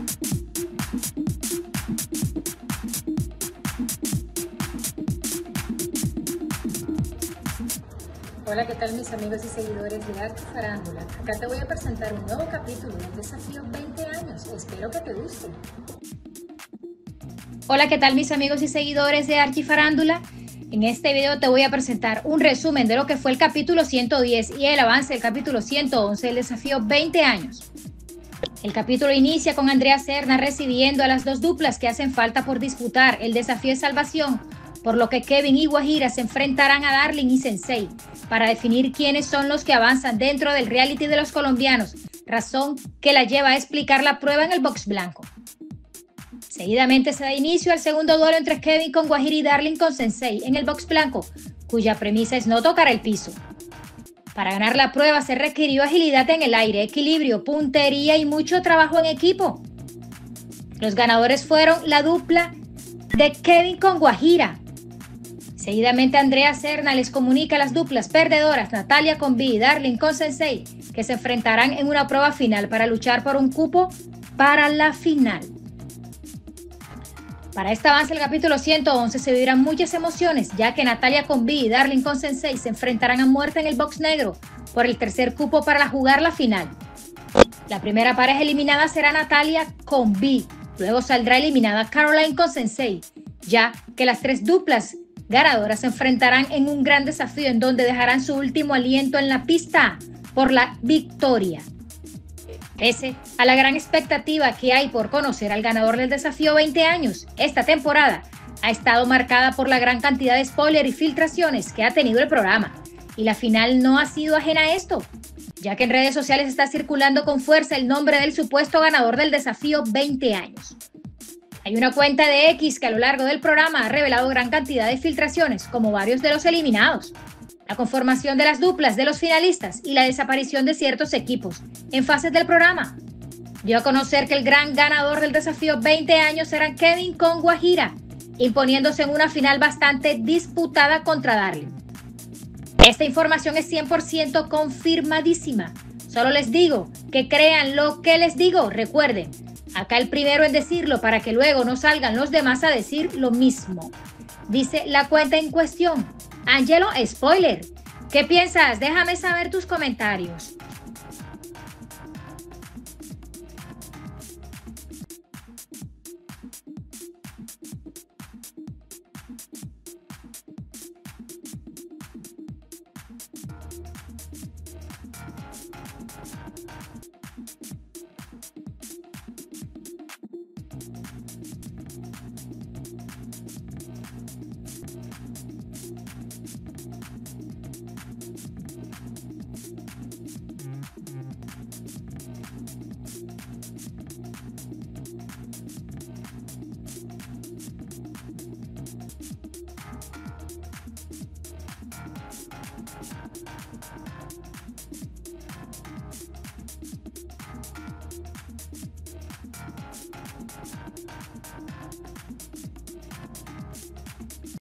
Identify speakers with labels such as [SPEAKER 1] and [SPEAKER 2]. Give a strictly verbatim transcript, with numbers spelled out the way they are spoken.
[SPEAKER 1] Hola, ¿qué tal mis amigos y seguidores de Arte Farándula? Acá te voy a presentar un nuevo capítulo del desafío veinte años. Espero que te guste.
[SPEAKER 2] Hola, ¿qué tal mis amigos y seguidores de Arte Farándula? En este video te voy a presentar un resumen de lo que fue el capítulo ciento diez y el avance del capítulo ciento once del desafío veinte años. El capítulo inicia con Andrea Serna recibiendo a las dos duplas que hacen falta por disputar el desafío de salvación, por lo que Kevin y Guajira se enfrentarán a Darling y Sensei para definir quiénes son los que avanzan dentro del reality de los colombianos, razón que la lleva a explicar la prueba en el box blanco. Seguidamente se da inicio al segundo duelo entre Kevin con Guajira y Darling con Sensei en el box blanco, cuya premisa es no tocar el piso. Para ganar la prueba se requirió agilidad en el aire, equilibrio, puntería y mucho trabajo en equipo. Los ganadores fueron la dupla de Kevin con Guajira. Seguidamente Andrea Serna les comunica a las duplas perdedoras Natalia con B y Darling con Sensei que se enfrentarán en una prueba final para luchar por un cupo para la final. Para este avance del capítulo ciento once se vivirán muchas emociones, ya que Natalia con B y Darling con Sensei se enfrentarán a muerte en el box negro por el tercer cupo para jugar la final. La primera pareja eliminada será Natalia con B, luego saldrá eliminada Caroline con Sensei, ya que las tres duplas ganadoras se enfrentarán en un gran desafío en donde dejarán su último aliento en la pista por la victoria. Pese a la gran expectativa que hay por conocer al ganador del desafío veinte años, esta temporada ha estado marcada por la gran cantidad de spoilers y filtraciones que ha tenido el programa, y la final no ha sido ajena a esto, ya que en redes sociales está circulando con fuerza el nombre del supuesto ganador del desafío veinte años. Hay una cuenta de X que a lo largo del programa ha revelado gran cantidad de filtraciones, como varios de los eliminados, la conformación de las duplas de los finalistas y la desaparición de ciertos equipos en fases del programa. Dio a conocer que el gran ganador del desafío veinte años será Kevin con Guajira, imponiéndose en una final bastante disputada contra Darling. Esta información es cien por ciento confirmadísima. Solo les digo que crean lo que les digo. Recuerden, acá el primero en decirlo para que luego no salgan los demás a decir lo mismo. Dice la cuenta en cuestión. Angelo Spoiler. ¿Qué piensas? Déjame saber tus comentarios.